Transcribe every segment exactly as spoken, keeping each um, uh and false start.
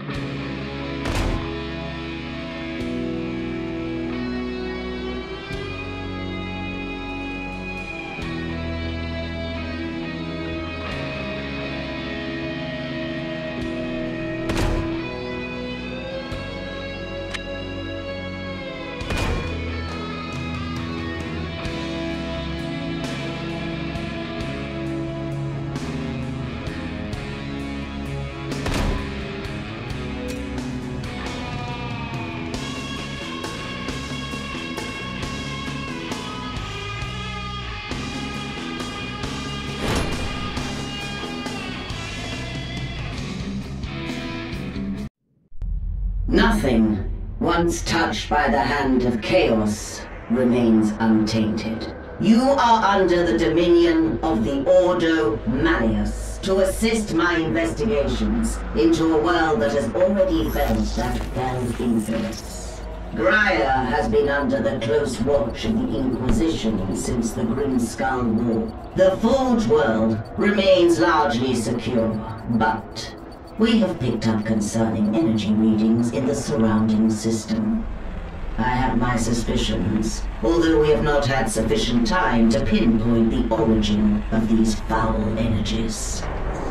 Nothing, once touched by the hand of chaos, remains untainted. You are under the dominion of the Ordo Malleus to assist my investigations into a world that has already felt that fell influence. Graia has been under the close watch of the Inquisition since the Grimskull War. The Forge world remains largely secure, but we have picked up concerning energy readings in the surrounding system. I have my suspicions, although we have not had sufficient time to pinpoint the origin of these foul energies.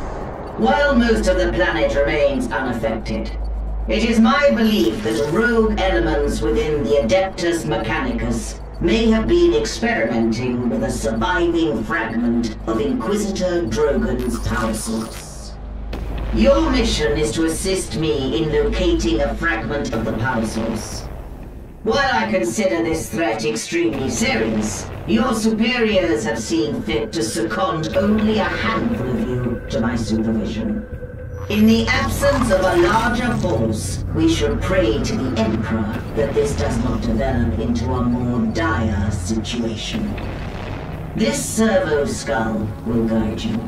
While most of the planet remains unaffected, it is my belief that rogue elements within the Adeptus Mechanicus may have been experimenting with a surviving fragment of Inquisitor Drogon's power source. Your mission is to assist me in locating a fragment of the power source. While I consider this threat extremely serious, your superiors have seen fit to second only a handful of you to my supervision. In the absence of a larger force, we should pray to the Emperor that this does not develop into a more dire situation. This servo skull will guide you.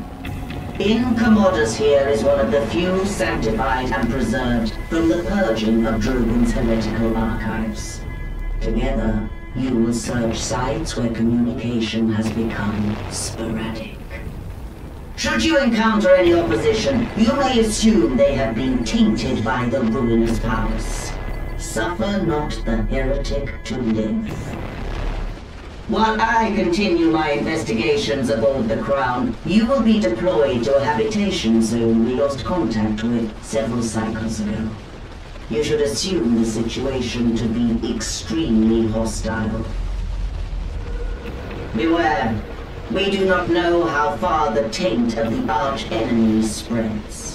In Commodus here is one of the few sanctified and preserved from the purging of Drogon's heretical archives. Together, you will search sites where communication has become sporadic. Should you encounter any opposition, you may assume they have been tainted by the ruinous powers. Suffer not the heretic to live. While I continue my investigations aboard the Crown, you will be deployed to a habitation zone we lost contact with several cycles ago. You should assume the situation to be extremely hostile. Beware. We do not know how far the taint of the arch-enemy spreads.